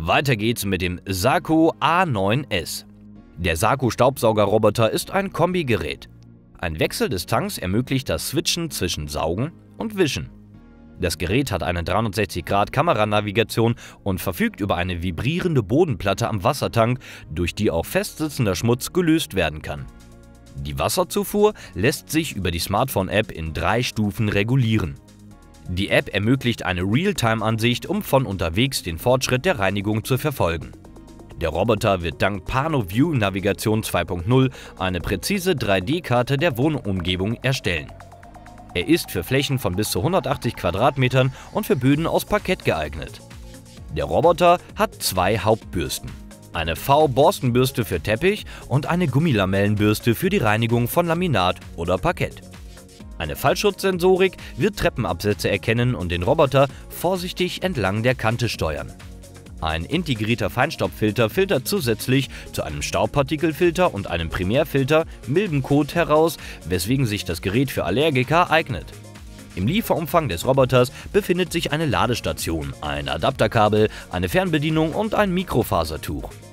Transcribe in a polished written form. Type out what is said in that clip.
Weiter geht's mit dem Saco A9S. Der Saco Staubsaugerroboter ist ein Kombigerät. Ein Wechsel des Tanks ermöglicht das Switchen zwischen Saugen und Wischen. Das Gerät hat eine 360-Grad-Kameranavigation und verfügt über eine vibrierende Bodenplatte am Wassertank, durch die auch festsitzender Schmutz gelöst werden kann. Die Wasserzufuhr lässt sich über die Smartphone-App in 3 Stufen regulieren. Die App ermöglicht eine Realtime-Ansicht, um von unterwegs den Fortschritt der Reinigung zu verfolgen. Der Roboter wird dank PanoView Navigation 2.0 eine präzise 3D-Karte der Wohnumgebung erstellen. Er ist für Flächen von bis zu 180 Quadratmetern und für Böden aus Parkett geeignet. Der Roboter hat 2 Hauptbürsten. Eine V-Borstenbürste für Teppich und eine Gummilamellenbürste für die Reinigung von Laminat oder Parkett. Eine Fallschutzsensorik wird Treppenabsätze erkennen und den Roboter vorsichtig entlang der Kante steuern. Ein integrierter Feinstaubfilter filtert zusätzlich zu einem Staubpartikelfilter und einem Primärfilter Milbenkot heraus, weswegen sich das Gerät für Allergiker eignet. Im Lieferumfang des Roboters befindet sich eine Ladestation, ein Adapterkabel, eine Fernbedienung und ein Mikrofasertuch.